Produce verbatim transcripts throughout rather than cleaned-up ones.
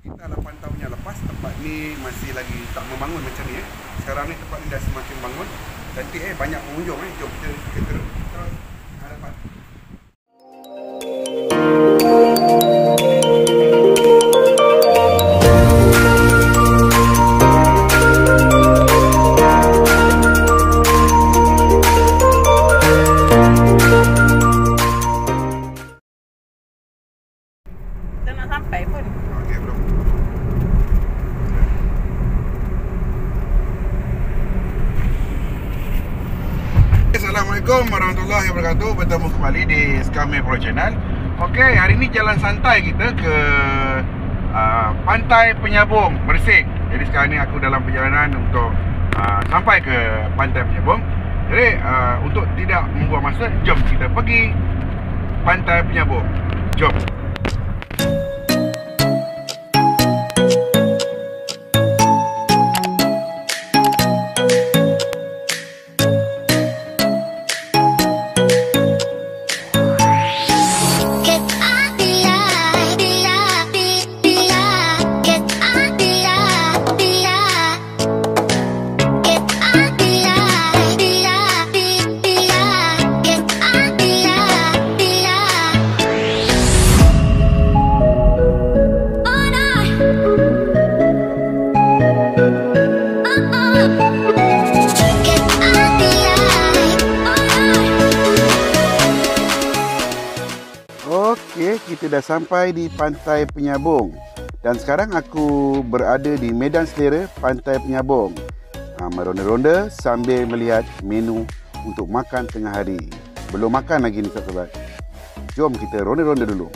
Kita lapan tahun yang lepas, tempat ni masih lagi tak membangun macam ni eh. Sekarang ni tempat ni dah semakin bangun. Cantik eh, banyak pengunjung eh. Jom kita, kita terus terus hadapan. Kita nak sampai pun. Okey, bro. Assalamualaikum warahmatullahi wabarakatuh. Bertemu kembali di Skame Pro Channel. Okey, hari ni jalan santai kita ke uh, Pantai Penyabung, Mersing. Jadi sekarang ni aku dalam perjalanan untuk uh, sampai ke Pantai Penyabung. Jadi uh, untuk tidak membuang masa, jom kita pergi Pantai Penyabung. Jom. Okey, kita dah sampai di Pantai Penyabung. Dan sekarang aku berada di Medan Selera, Pantai Penyabung. Ha, meronda-ronda sambil melihat menu untuk makan tengah hari. Belum makan lagi ni sahabat. Jom kita ronda-ronda dulu.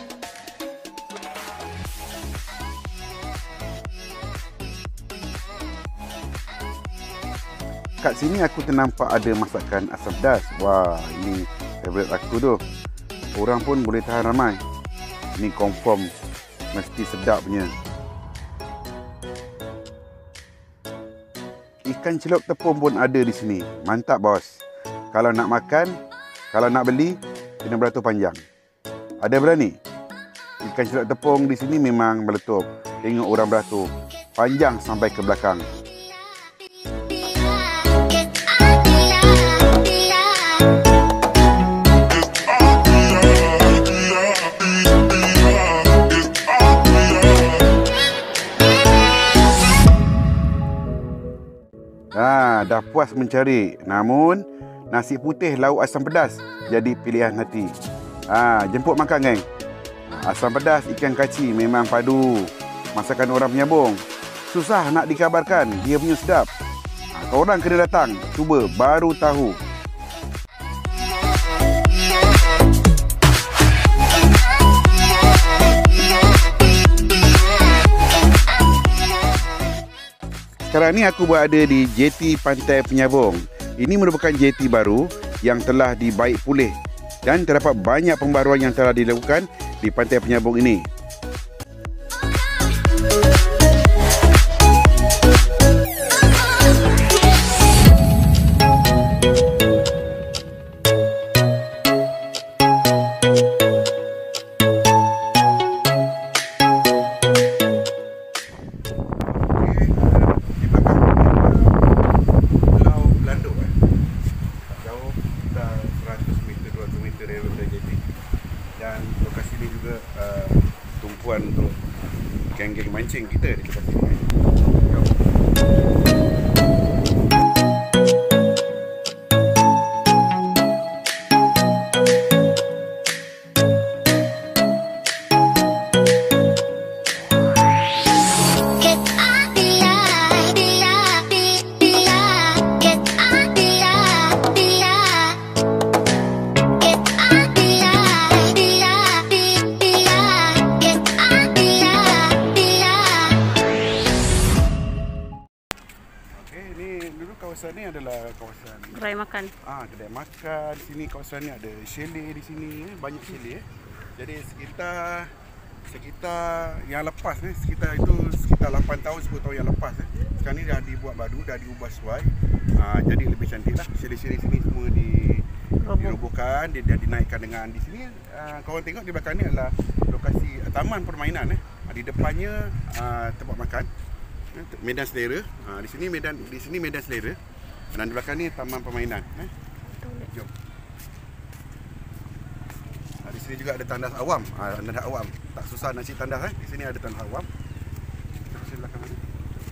Kat sini aku ternampak ada masakan asam pedas. Wah, ini favourite aku tu. Orang pun boleh tahan ramai. Ni confirm mesti sedap punya. Ikan celup tepung pun ada di sini. Mantap bos. Kalau nak makan, kalau nak beli, kena beratur panjang. Ada berani? Ikan celup tepung di sini memang meletup. Tengok orang beratur. Panjang sampai ke belakang. Ha, dah puas mencari. Namun, nasi putih lauk asam pedas jadi pilihan hati. Ha, jemput makan geng. Asam pedas ikan kaci memang padu. Masakan orang Penyabung. Susah nak dikabarkan, dia punya sedap. Ha, korang kena datang, cuba baru tahu. Sekarang ni aku berada di J T Pantai Penyabung. Ini merupakan J T baru yang telah dibaik pulih dan terdapat banyak pembaruan yang telah dilakukan di Pantai Penyabung ini. Dan lokasi ini juga uh, tumpuan untuk geng-geng mancing kita di tempat ini. Kawasan ni adalah kawasan Gerai makan. Ah, kedai makan. Di sini kawasan ni ada chalet di sini, banyak chalet. Jadi sekitar sekitar yang lepas ni, sekitar itu sekitar lapan tahun sepuluh tahun yang lepas eh. Sekarang ni dah dibuat baru, dah diubah sesuai. Ah, jadi lebih cantik lah. Chalet-chalet sini semua di dirobohkan, dia dah dinaikkan dengan di sini. Ah, korang tengok di belakang ni adalah lokasi taman permainan eh. Di depannya uh, tempat makan, medan selera. Uh, di sini medan di sini medan selera. Dan di belakang ni taman permainan. Eh? Jom. Uh, di sini juga ada tandas awam. Uh, tandas awam. Tak susah nak cari tandas. Eh? Di sini ada tandas awam. Terus di belakang ni.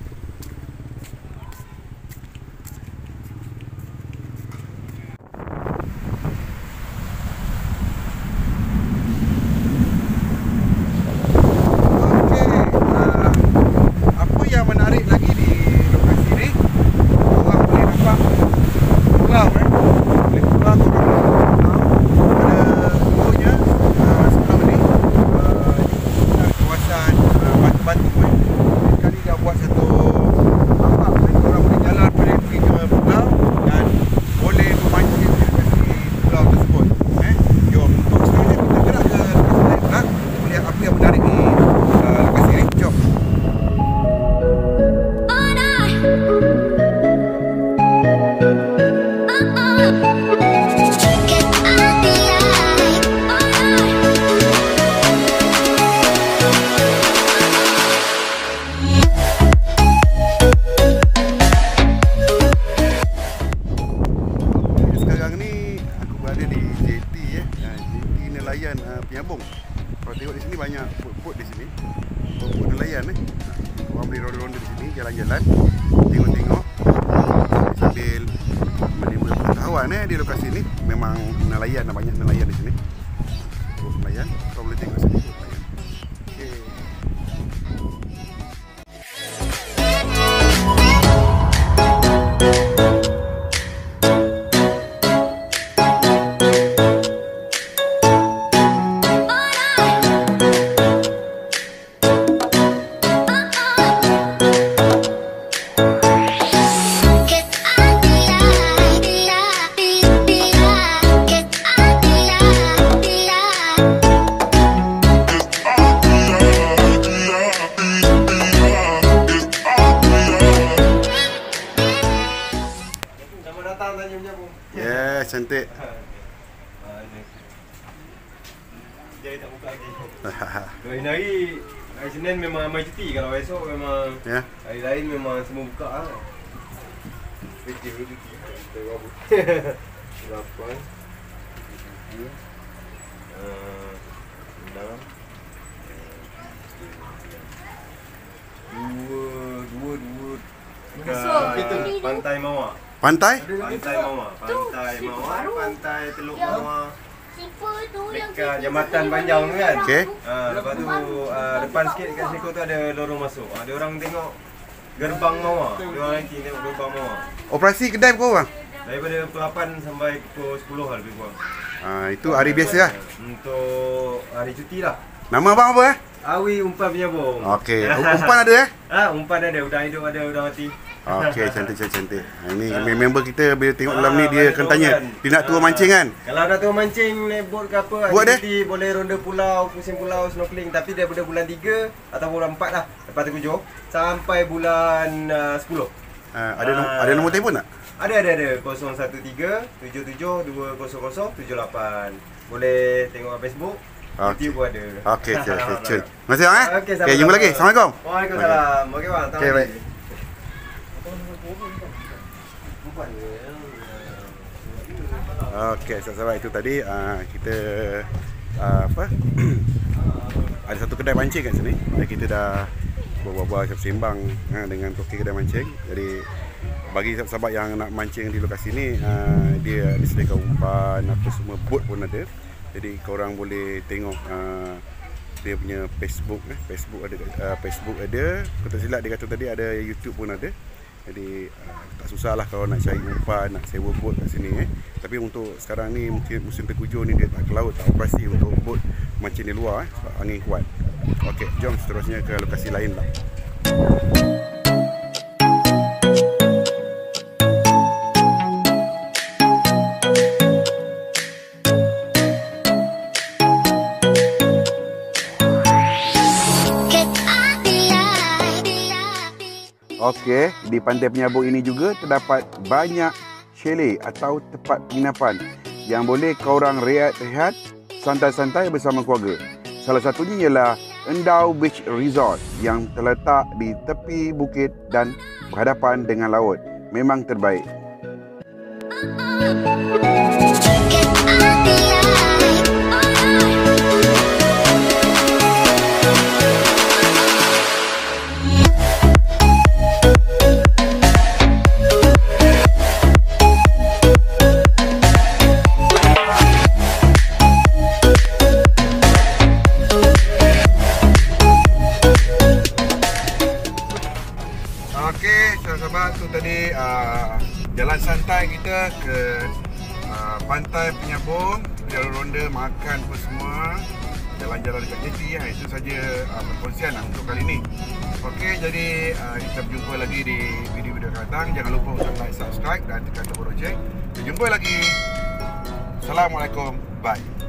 Penyambung. Kalau tengok di sini banyak bot-bot di sini. Bot-bot nelayan eh. Orang boleh ronda-ronda di sini, jalan-jalan, tengok-tengok sambil menimbul pengetahuan eh di lokasi ini. Memang nelayan, banyak nelayan di sini. Bot nelayan, kau boleh tengok sini bot nelayan. Okey. Ya, yes, cantik. Jadi tak buka lagi. Kalau ini hari, hari Senin memang ramai cuti. Kalau esok memang ya. Hari lain memang semua buka lah. Cuti dulu cuti. Lapan tujuh enam dua dua dua dekat Pantai Mawar. Pantai? Pantai Mawar, Pantai Mawar, Pantai Teluk Mawar. Dekat Jambatan Panjang tu kan. Okey. Ah, lepas tu uh, depan sikit kat situ tu ada lorong masuk. Ah, dia orang tengok gerbang Mawar. Dia orang lagi tengok gerbang Mawar. Operasi kedai pukul berapa? Daripada pukul lapan sampai pukul sepuluh lah lebih kurang. Ah, itu hari biasa lah. Untuk hari cuti lah. Nama abang apa eh? Awi Umpan Penyambung. Okey, umpan ada eh? Ah, umpan ada, udang hidup ada, udang mati. Okey, cantik cantik cantik. Ini uh, member kita bila tengok dalam ni dia akan tanya, dia nak turun mancing kan? Kalau nak turun mancing naik bot ke apa, buat aktiviti boleh ronda pulau, pusing pulau, snorkeling, tapi daripada bulan tiga atau bulan empat lah lepas terkujuh sampai bulan uh, sepuluh. Uh, ada uh, ada nombor telefon tak? Ada ada ada kosong satu tiga tujuh tujuh dua kosong kosong tujuh lapan. Boleh tengok Facebook. Okay. YouTube ada. Okey, okey, okey. Terima kasih bang eh. Okey, okay, jumpa lagi. Assalamualaikum. Waalaikumsalam. Okey bang, okey baik. Okey, sahabat-sahabat, itu tadi uh, kita uh, apa? Ada satu kedai mancing kat sini. Dan kita dah berbual-bual sembang uh, dengan toki kedai mancing. Jadi bagi sahabat-sahabat yang nak mancing di lokasi ni, uh, dia disediakan umpan, apa semua, bot pun ada. Jadi korang boleh tengok uh, dia punya Facebook eh. Facebook ada uh, Facebook ada. Kalau tak silap dia kata tadi ada YouTube pun ada. Jadi uh, tak susahlah kalau nak cari umpan, nak sewa bot kat sini eh. Tapi untuk sekarang ni mungkin musim terkujur ni dia tak ke laut, tak operasi untuk bot mancing di luar eh, sebab angin kuat. Okey, jom seterusnya ke lokasi lain lah. Okey, di Pantai Penyambung ini juga terdapat banyak chalet atau tempat penginapan yang boleh korang rehat-rehat santai-santai bersama keluarga. Salah satunya ialah Endau Beach Resort yang terletak di tepi bukit dan berhadapan dengan laut. Memang terbaik. Okey, sahabat-sahabat, tu tadi uh, jalan santai kita ke uh, pantai Penyabong, jalan ronda, makan apa semua, jalan-jalan dekat jeti. Ha, itu saja uh, perkongsian lah untuk kali ni. Okey, jadi uh, kita berjumpa lagi di video-video akan datang. Jangan lupa untuk like, subscribe dan tekan tombol loceng. Kita jumpa lagi. Assalamualaikum. Bye.